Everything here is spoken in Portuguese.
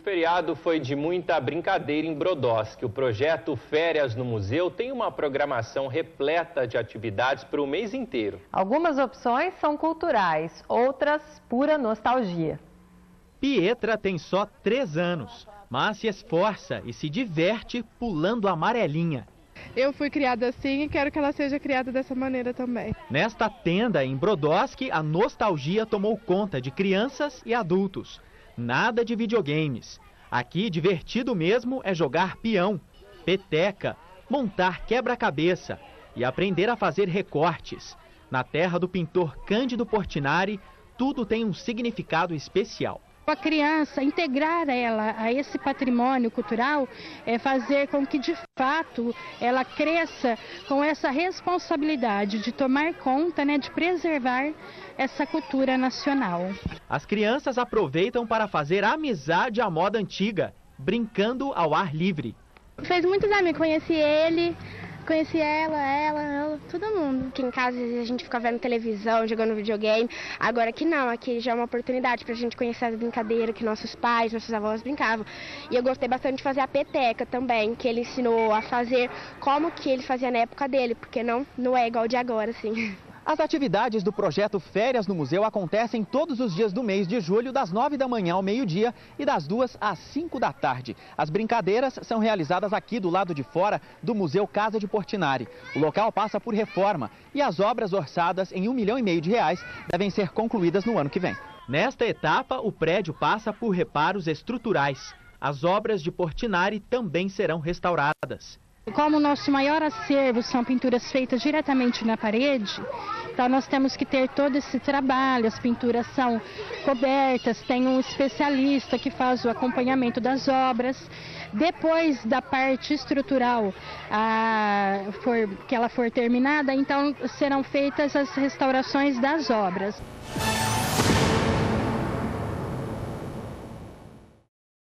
feriado foi de muita brincadeira em Brodowski. O projeto Férias no Museu tem uma programação repleta de atividades para o mês inteiro. Algumas opções são culturais, outras pura nostalgia. Pietra tem só 3 anos, mas se esforça e se diverte pulando a amarelinha. Eu fui criada assim e quero que ela seja criada dessa maneira também. Nesta tenda em Brodowski, a nostalgia tomou conta de crianças e adultos. Nada de videogames. Aqui, divertido mesmo é jogar peão, peteca, montar quebra-cabeça e aprender a fazer recortes. Na terra do pintor Cândido Portinari, tudo tem um significado especial. A criança, integrar ela a esse patrimônio cultural é fazer com que, de fato, ela cresça com essa responsabilidade de tomar conta, de preservar essa cultura nacional. As crianças aproveitam para fazer amizade à moda antiga, brincando ao ar livre. Fez muitos amigos, conheci ele. Conheci ela, todo mundo. Aqui em casa a gente fica vendo televisão, jogando videogame. Agora aqui não, aqui já é uma oportunidade pra gente conhecer as brincadeiras que nossos pais, nossos avós brincavam. E eu gostei bastante de fazer a peteca também, que ele ensinou a fazer como que ele fazia na época dele, porque não é igual de agora, assim. As atividades do projeto Férias no Museu acontecem todos os dias do mês de julho, das 9 da manhã ao meio-dia e das 2 às 5 da tarde. As brincadeiras são realizadas aqui do lado de fora do Museu Casa de Portinari. O local passa por reforma e as obras orçadas em R$ 1,5 milhão devem ser concluídas no ano que vem. Nesta etapa, o prédio passa por reparos estruturais. As obras de Portinari também serão restauradas. Como o nosso maior acervo são pinturas feitas diretamente na parede, então nós temos que ter todo esse trabalho, as pinturas são cobertas, tem um especialista que faz o acompanhamento das obras. Depois da parte estrutural que ela for terminada, então serão feitas as restaurações das obras.